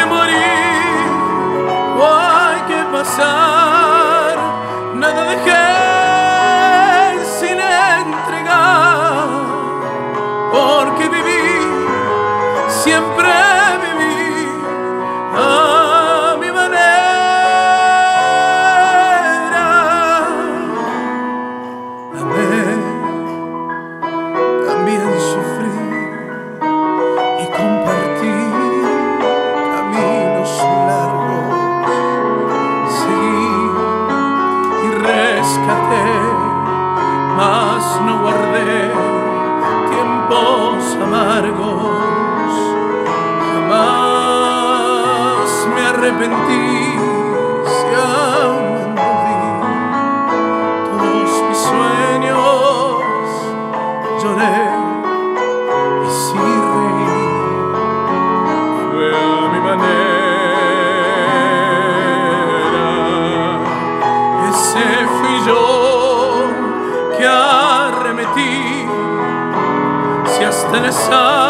que morir o hay que pasar. Nada dejé sin entregar, porque viví, siempre viví a mi manera. Amé, también sufrí y compartí caminos largos. Seguí y rescaté, mas no guardé tiempos amargos. Jamás me arrepentí si amando vi todos mis sueños. Lloré y sí reí, fue a mi manera. Ese fui yo que arremetí, si hasta en esa